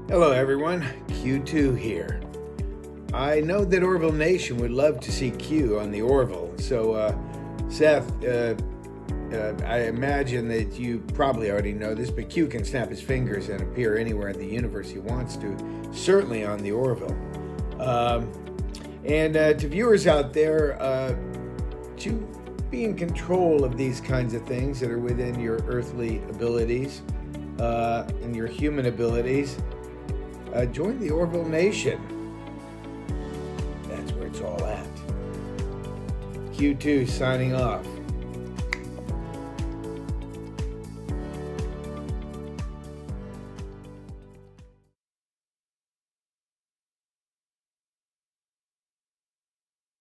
Hello everyone, Q2 here. I know that Orville Nation would love to see Q on the Orville, so Seth, I imagine that you probably already know this, but Q can snap his fingers and appear anywhere in the universe he wants to, certainly on the Orville. And to viewers out there, to be in control of these kinds of things that are within your earthly abilities and your human abilities, join the Orville Nation. That's where it's all at. Q2 signing off.